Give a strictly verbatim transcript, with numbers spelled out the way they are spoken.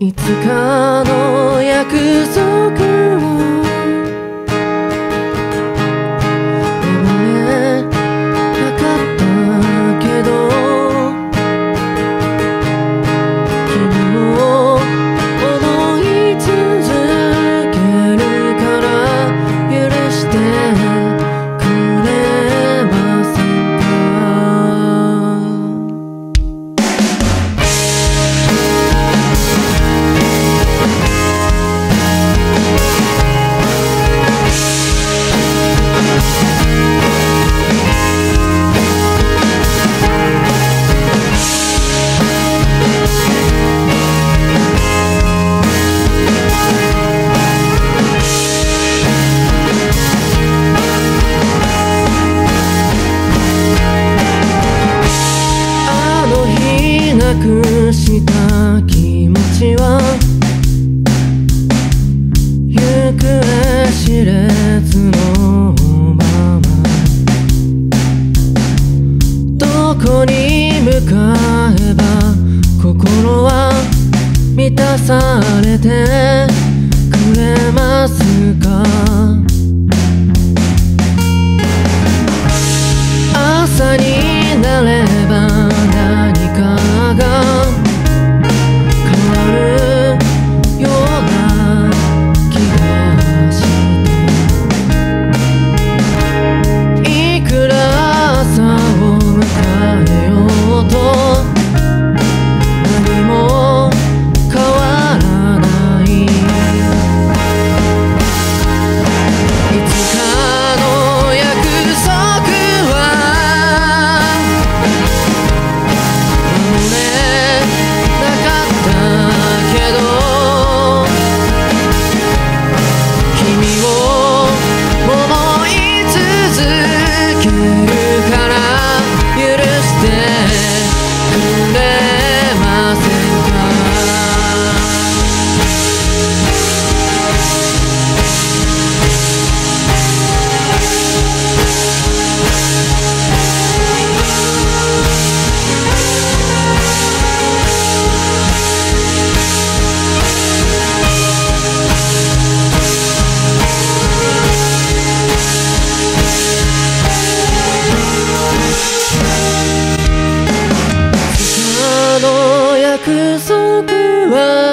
いつかの約束を守れなかったけど、君を思い続けるから許してくれませんなくした気持ちは行方知れずのまま、どこに向かえば心は満たされてくれますか。朝になれば何かが変わるような気がして、いくら朝を迎えようと何も変わらない。いつかの約束約束は